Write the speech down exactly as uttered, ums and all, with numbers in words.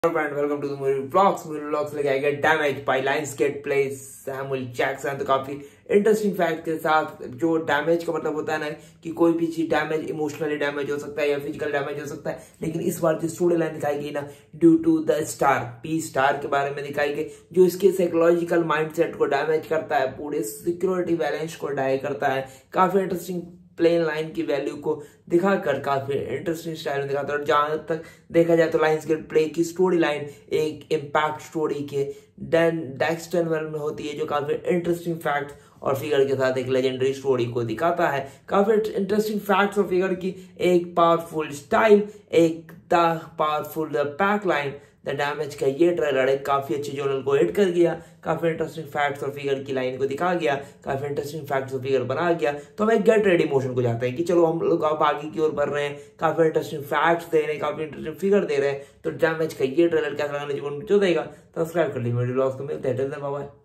And welcome to the movie vlogs movie vlogs लेके आएगा damage by Lionsgate play Samuel Jackson. तो काफी interesting fact के साथ, जो डैमेज का मतलब होता है ना कि कोई भी चीज डैमेज इमोशनली डैमेज हो सकता है या फिजिकल डैमेज हो सकता है, लेकिन इस बार जो स्टोरी लाइन दिखाई गई ना, due to the star P star के बारे में दिखाई गई, जो इसके साइकोलॉजिकल माइंडसेट को डैमेज करता है, पूरे सिक्योरिटी बैलेंस को डाई करता है। काफी इंटरेस्टिंग प्लेन लाइन की वैल्यू को दिखाकर काफी इंटरेस्टिंग स्टाइल में दिखाता है। और जहां तक देखा जाए तो लायंसगेट प्ले की स्टोरी लाइन एक इम्पैक्ट स्टोरी के डेक्स्टर में होती है, जो काफी इंटरेस्टिंग फैक्ट और फिगर के साथ एक लेजेंडरी स्टोरी को दिखाता है। काफी इंटरेस्टिंग फैक्ट्स और फिगर की एक पावरफुल स्टाइल, एक the powerful pack line, the damage का ये ट्रेलर एक काफी अच्छे जोनल को हिट कर गया। काफी इंटरेस्टिंग फैक्ट्स और फिगर की लाइन को दिखा गया, काफी इंटरेस्टिंग फैक्ट्स और फिगर बना गया। तो हम एक गेट रेडी मोशन को जाते हैं कि चलो हम लोग अब आगे की ओर बढ़ रहे हैं, काफी इंटरेस्टिंग फैक्ट्स दे रहे हैं, काफी इंटरेस्टिंग फिगर दे रहे हैं। तो डैमेज का ये ट्रेलर कैसा लगने जो देगा, सब्सक्राइब कर लीजिए मेरे ब्लॉग को। मिलते हैं, बाय बाय।